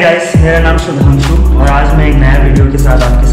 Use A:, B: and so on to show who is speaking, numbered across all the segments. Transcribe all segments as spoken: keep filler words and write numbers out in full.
A: Guys, मेरा नाम सुधांशु और आज मैं एक नया वीडियो के साथ आपके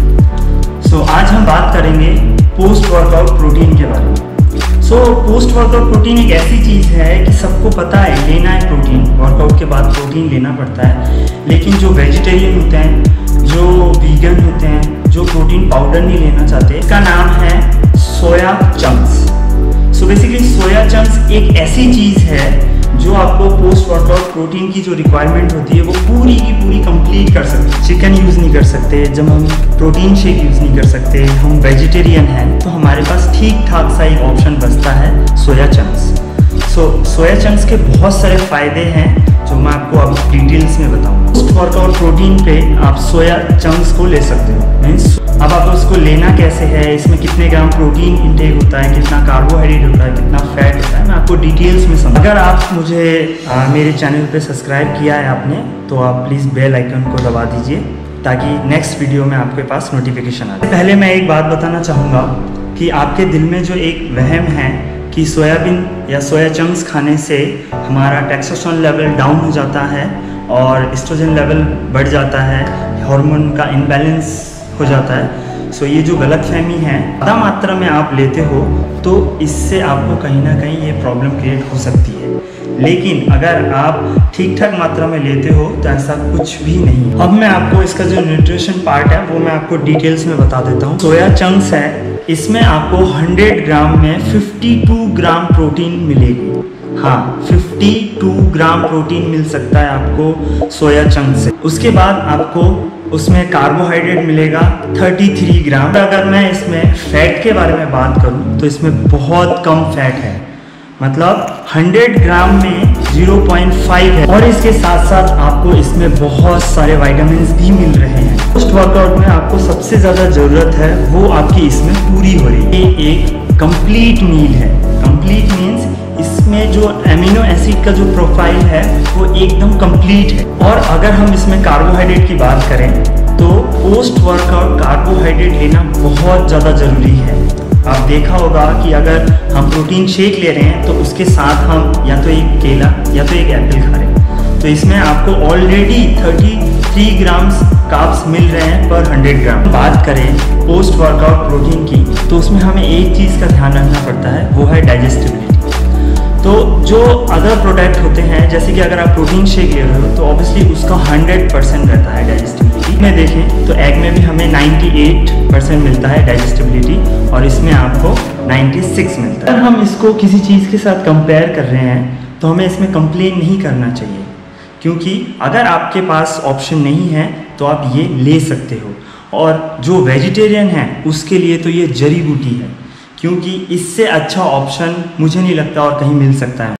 A: सामने। सो so, आज हम बात करेंगे पोस्ट वर्कआउट प्रोटीन के बारे में। सो पोस्ट वर्कआउट प्रोटीन एक ऐसी चीज़ है कि सबको पता है लेना है प्रोटीन, वर्कआउट के बाद प्रोटीन लेना पड़ता है। लेकिन जो वेजिटेरियन होते हैं, जो वीगन होते हैं, जो प्रोटीन पाउडर नहीं लेना चाहते, इसका नाम है soya chunks. So basically soya chunks एक ऐसी चीज़ है जो आपको पोस्ट वर्कआउट प्रोटीन की जो रिक्वायरमेंट होती है वो पूरी की पूरी कंप्लीट कर सकते हैं। चिकन यूज़ नहीं कर सकते, जब हम प्रोटीन शेक यूज़ नहीं कर सकते, हम वेजिटेरियन हैं, तो हमारे पास ठीक ठाक सा एक ऑप्शन बचता है सोया चंक्स। सो सोया चंक्स के बहुत सारे फ़ायदे हैं जो मैं आपको अब डिटेल्स में बताऊंगा। पोस्ट वर्कआउट प्रोटीन पे आप सोया चंक्स को ले सकते हो। मीन्स अब आप उसको लेना कैसे है, इसमें कितने ग्राम प्रोटीन इंटेक होता है, कितना कार्बोहाइड्रेट होता है, कितना फैट होता है, मैं आपको डिटेल्स में समझ। अगर आप मुझे आ, मेरे चैनल पे सब्सक्राइब किया है आपने, तो आप प्लीज़ बेल आइकन को दबा दीजिए ताकि नेक्स्ट वीडियो में आपके पास नोटिफिकेशन आ जाए। पहले मैं एक बात बताना चाहूँगा कि आपके दिल में जो एक वहम है कि सोयाबीन या सोया चंक्स खाने से हमारा टेस्टोस्टेरोन लेवल डाउन हो जाता है और एस्ट्रोजन लेवल बढ़ जाता है, हार्मोन का इम्बैलेंस हो जाता है। सो ये जो गलतफहमी है, ज़्यादा मात्रा में आप लेते हो तो इससे आपको कहीं ना कहीं ये प्रॉब्लम क्रिएट हो सकती है। लेकिन अगर आप ठीक ठाक मात्रा में लेते हो तो ऐसा कुछ भी नहीं। अब मैं आपको इसका जो न्यूट्रिशन पार्ट है वो मैं आपको डिटेल्स में बता देता हूँ। सोया चंक्स है, इसमें आपको सौ ग्राम में बावन ग्राम प्रोटीन मिलेगी। हाँ, बावन ग्राम प्रोटीन मिल सकता है आपको सोया चंक्स से। उसके बाद आपको उसमें कार्बोहाइड्रेट मिलेगा तैंतीस ग्राम। अगर मैं इसमें फैट के बारे में बात करूं तो इसमें बहुत कम फैट है, मतलब सौ ग्राम में ज़ीरो पॉइंट फाइव है। और इसके साथ साथ आपको इसमें बहुत सारे विटामिन्स भी मिल रहे हैं। पोस्ट वर्कआउट में आपको सबसे ज़्यादा ज़रूरत है वो आपकी इसमें पूरी हो रही है। ये एक कंप्लीट मील है। कंप्लीट मीन्स इसमें जो एमिनो एसिड का जो प्रोफाइल है वो एकदम कंप्लीट है। और अगर हम इसमें कार्बोहाइड्रेट की बात करें तो पोस्ट वर्कआउट कार्बोहाइड्रेट लेना बहुत ज़्यादा ज़रूरी है। आप देखा होगा कि अगर हम प्रोटीन शेक ले रहे हैं तो उसके साथ हम या तो एक केला या तो एक एप्पल खा रहे हैं, तो इसमें आपको ऑलरेडी तैंतीस ग्राम्स कार्ब्स मिल रहे हैं पर सौ ग्राम। बात करें पोस्ट वर्कआउट प्रोटीन की तो उसमें हमें एक चीज़ का ध्यान रखना पड़ता है, वो है डाइजेस्टिबिलिटी। तो जो अदर प्रोडक्ट होते हैं, जैसे कि अगर आप प्रोटीन शेक ले रहे हो तो ऑब्वियसली उसका सौ परसेंट रहता है डाइजेस्टिबिलिटी। में देखें तो एग में भी हमें अट्ठानवे परसेंट मिलता है डाइजेस्टिबिलिटी और इसमें आपको छियानवे मिलता है। अगर हम इसको किसी चीज़ के साथ कंपेयर कर रहे हैं तो हमें इसमें कंप्लेन नहीं करना चाहिए, क्योंकि अगर आपके पास ऑप्शन नहीं है तो आप ये ले सकते हो। और जो वेजिटेरियन है उसके लिए तो ये जड़ी बूटी है, क्योंकि इससे अच्छा ऑप्शन मुझे नहीं लगता और कहीं मिल सकता है।